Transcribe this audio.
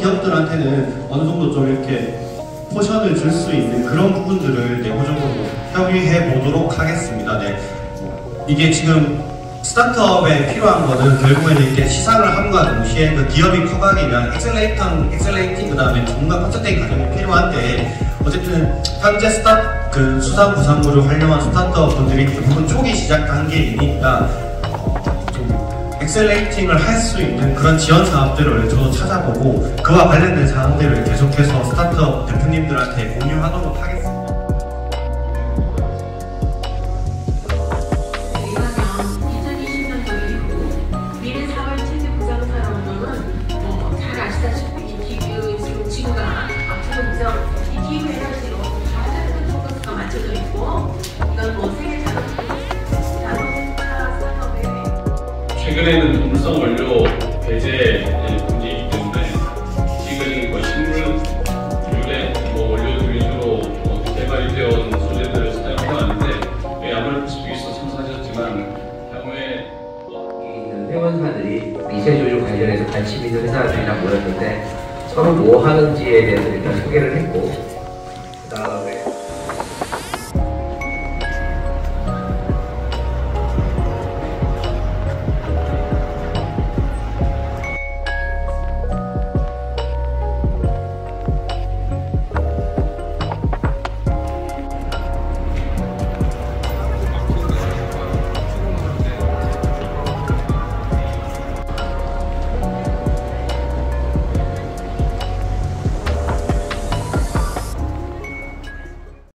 기업들한테는 어느 정도 좀 이렇게 포션을 줄 수 있는 그런 부분들을 내부적으로 협의해 보도록 하겠습니다. 네. 이게 지금 스타트업에 필요한 거는 결국에는 이렇게 시상을 함과 동시에 그 기업이 커가기 위한 엑셀레이팅 그 다음에 전문가 컨설팅 과정이 필요한데, 어쨌든 현재 수상 부상물을 활용한 스타트업 분들이 대부분 초기 시작 단계이니까 좀 엑셀레이팅을 할 수 있는 그런 지원 사업들을 저도 찾아보고 그와 관련된 사항들을 계속해서 스타트업 대표님들한테 공유하도록 하겠습니다. 최근에는 동물성 원료 배제 문제이기 때문에 디그링과 식물유래 원료들 위주로 개발이 되어 온 소재들을 사용해 왔는데, 야말포스픽에서 참석하셨지만 향후에 회원사들이 미세조류 관련해서 관심 있는 회사들이랑 모였는데 서로 뭐 하는지에 대해서 일단 소개를 했고, 그다음